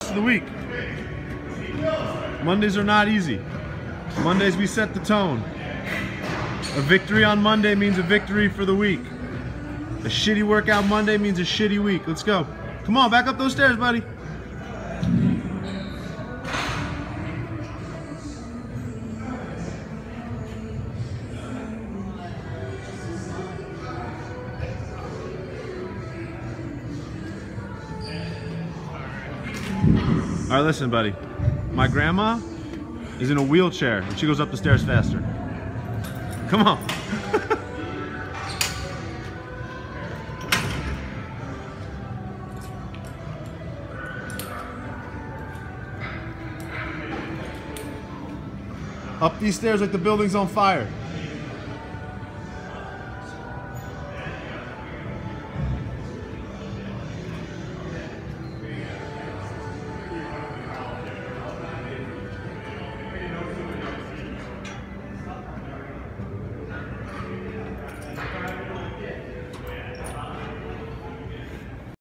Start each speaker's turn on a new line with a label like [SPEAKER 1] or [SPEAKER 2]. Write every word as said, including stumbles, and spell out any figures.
[SPEAKER 1] of the week. Mondays are not easy. Mondays we set the tone. A victory on Monday means a victory for the week. A shitty workout Monday means a shitty week. Let's go. Come on, back up those stairs, buddy. All right, listen, buddy. My grandma is in a wheelchair and she goes up the stairs faster. Come on. Up these stairs like the building's on fire.